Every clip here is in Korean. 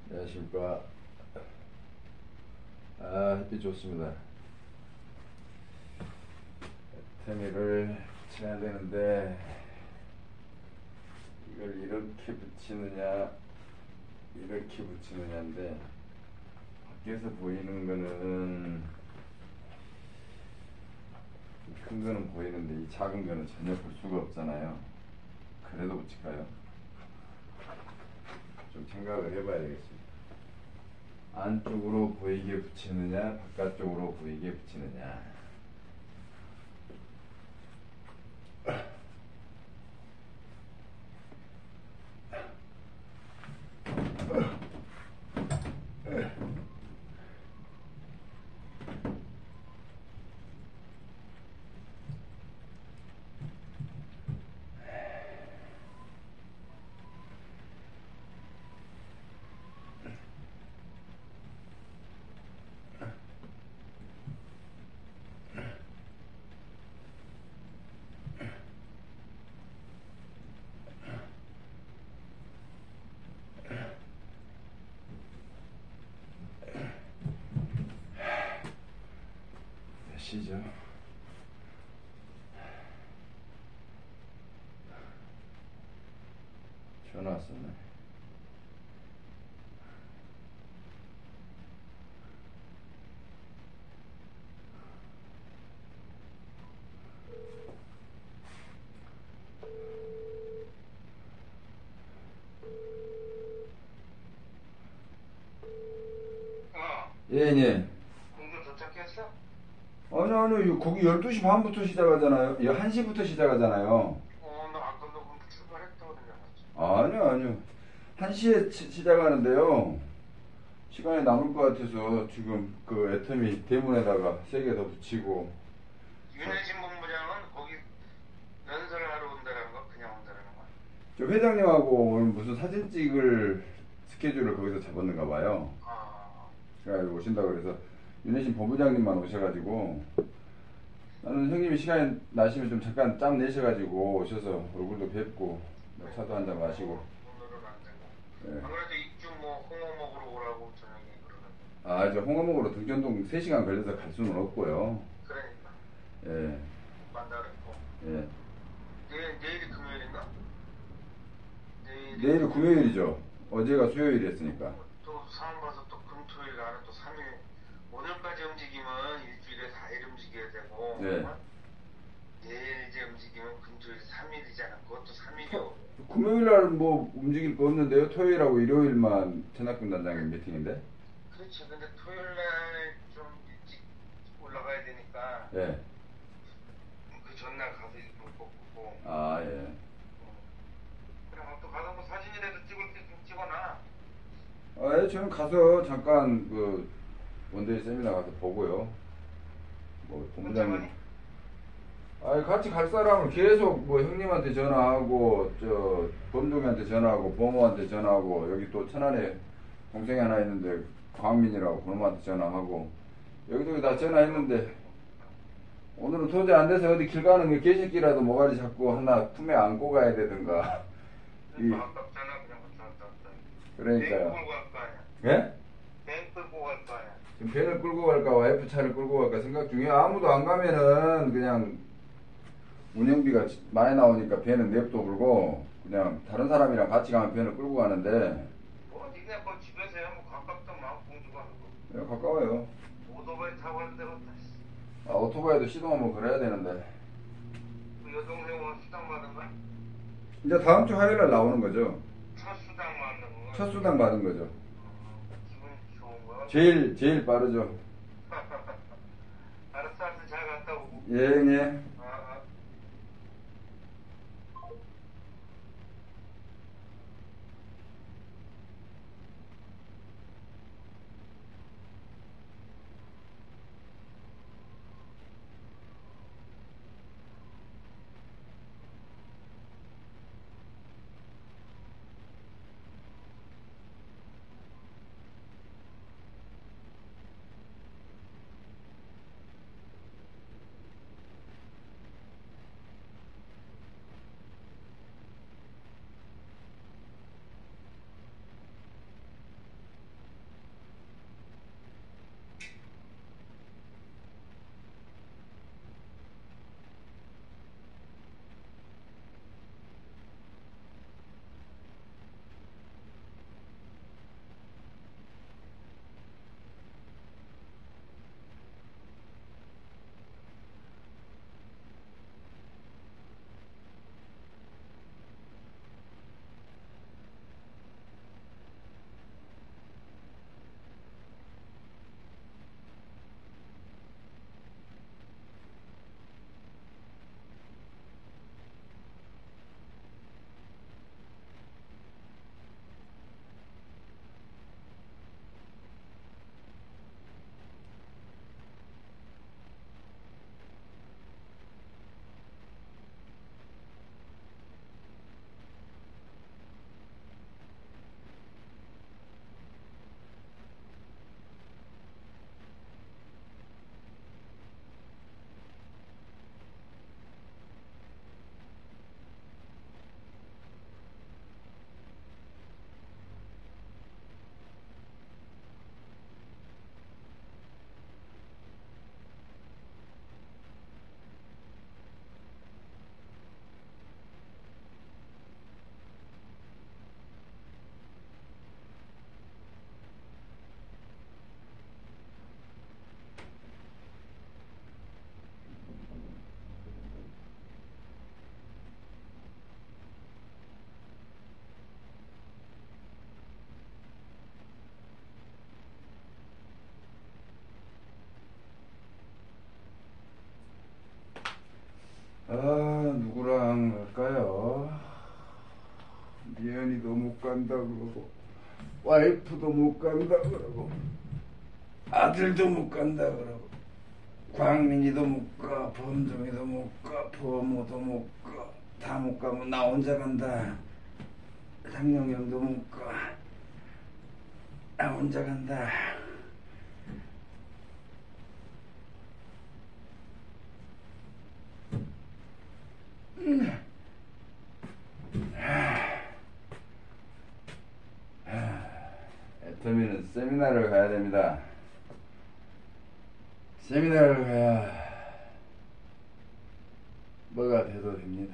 안녕하십니까. 햇빛 좋습니다. 태미를 쳐야 되는데 이걸 이렇게 붙이느냐 이렇게 붙이느냐인데, 밖에서 보이는 거는 큰 거는 보이는데 이 작은 거는 전혀 볼 수가 없잖아요. 그래도 붙일까요? 좀 생각을 해봐야 되겠습니다. 안쪽으로 보이게 붙이느냐 바깥쪽으로 보이게 붙이느냐. 몇 시죠? 전화 왔었네. 예, 예. 공주 도착했어? 아니요. 거기 12시 반부터 시작하잖아요. 1시부터 시작하잖아요. 나 아까 너 공주 출발했다고 그러지. 아니요. 1시에 시작하는데요. 시간이 남을 것 같아서 지금 그 애터미 대문에다가 3개 더 붙이고. 윤혜진 본부장은 거기 연설을 하러 온다라는 거, 그냥 온다라는 거야? 저 회장님하고 오늘 무슨 사진 찍을 스케줄을 거기서 잡았는가 봐요. 그래가지고 오신다고 그래서 윤혜진 본부장님만 오셔가지고, 나는 형님이 시간이 나시면 좀 잠깐 짬 내셔가지고 오셔서 얼굴도 뵙고 차도 한잔 마시고. 오늘은 안 되고. 예. 안 그래도 입주 뭐 홍어 먹으러 오라고 저녁에 그러는데. 저 홍어 먹으러 등전동 3시간 걸려서 갈 수는 없고요. 그러니까. 예. 만나 그랬고. 예. 내일이 금요일인가? 내일은 금요일이죠. 어제가 수요일이었으니까. 또 사람 봐서 또 금토일 나는 또 3일. 오늘까지 움직이면 일주일에 4일 움직여야 되고. 네. 내일 이제 움직이면 금토일 3일이잖아. 그것도 3일이요. 금요일날 뭐 움직일 거 없는데요. 토요일하고 일요일만 전학군 단장님 미팅인데. 그렇지. 근데 토요일날 좀 일찍 올라가야 되니까. 예. 그 전날 가서 좀 뽑고. 예. 그냥 또 가서 뭐 사진이라도 찍을 때 좀 찍어놔. 예, 저는 가서 잠깐 그 원데이 세미나 가서 보고요. 뭐 본부장님. 같이 갈 사람을 계속 뭐 형님한테 전화하고 저 범종이한테 전화하고 범호한테 전화하고, 여기 또 천안에 동생이 하나 있는데 광민이라고 그놈한테 전화하고 여기저기 다 전화했는데, 오늘은 도저히 안 돼서 어디 길 가는 게 개새끼라도 모가지 잡고 하나 품에 안고 가야 되든가. 아깝잖아. 그냥 갔다 왔다. 그러니까요. 뱅 끌고 갈 거 아니야. 예? 뱅 끌고 갈 거 아니야. 지금 밴을 끌고 갈까 와이프 차를 끌고 갈까 생각 중이에요. 아무도 안 가면은 그냥 운영비가 많이 나오니까 밴은 냅둬 불고 그냥 다른 사람이랑 같이 가면 밴을 끌고 가는데. 뭐 니네 뭐 집에서 해. 뭐 가깝다만 공주가 하고. 예, 가까워요. 오토바이 타고 가는 데로 오토바이도 시동 한번 걸어야 되는데. 그 여동생 오늘 수당 받은 거야? 이제 다음 주 화요일날 나오는 거죠. 첫 수당 받는 거야? 첫 수당 받은 거죠. 기분 좋은 거야? 제일 빠르죠. 알았어. 잘 갔다 오고. 예, 예. 간다 그러고 와이프도 못 간다 그러고 아들도 못 간다 그러고 광민이도 못 가, 범종이도 못 가, 범호도 못 가, 다 못 가면 나 혼자 간다. 장영영도 못 가, 나 혼자 간다. 애터미는 세미나를 가야 됩니다. 세미나를 가야 뭐가 돼도 됩니다.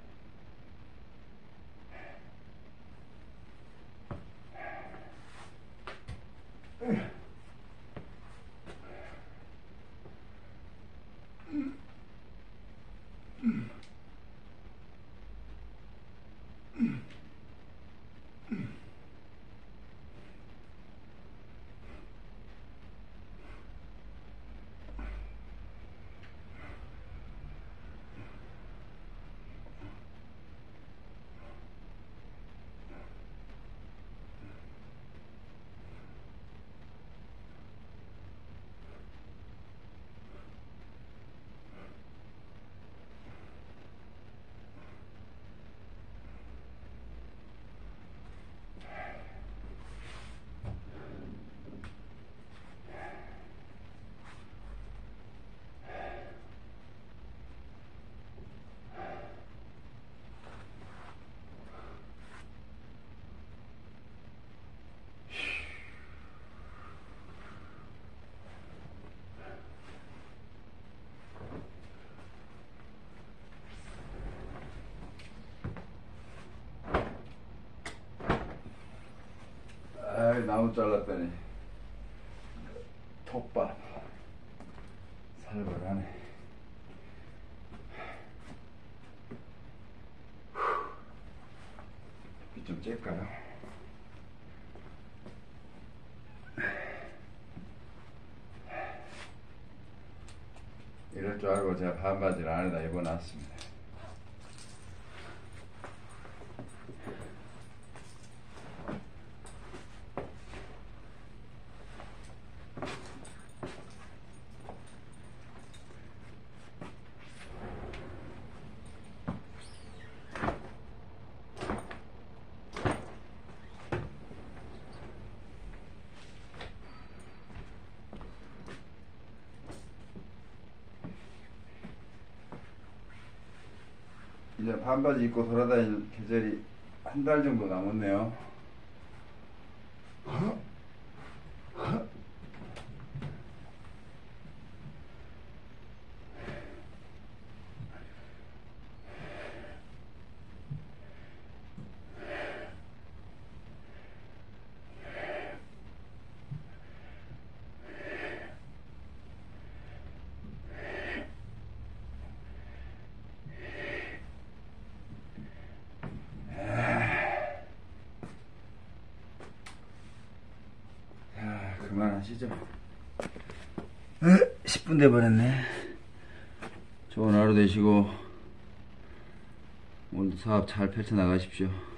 나무 잘랐더니 톱밥 살벌하네. 빛 좀 쬐까요? 이럴 줄 알고 제가 반바지를 안에다 입어놨습니다. 이제 반바지 입고 돌아다닐 계절이 한 달 정도 남았네요. 그만하시죠. 10분 돼버렸네. 좋은 하루 되시고 오늘도 사업 잘 펼쳐나가십시오.